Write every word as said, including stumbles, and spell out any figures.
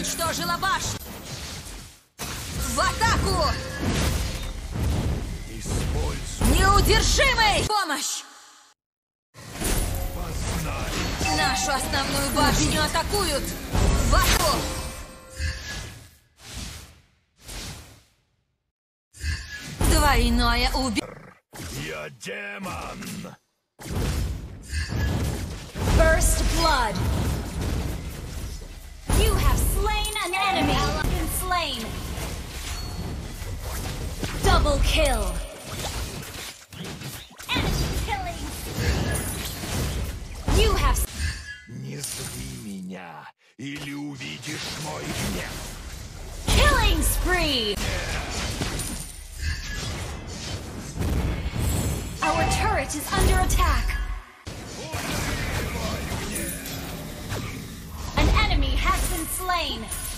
уничтожила башню! В атаку! Используй. Неудержимый! Помощь! Познай. Нашу основную башню атакуют! В атаку! Двойное убийство! Я демон. First blood! You have slain an enemy! Been slain! Double kill! Enemy killing! You have... Не зли меня, или увидишь мой гнев. Killing spree! Our turret is under attack! An enemy has been slain!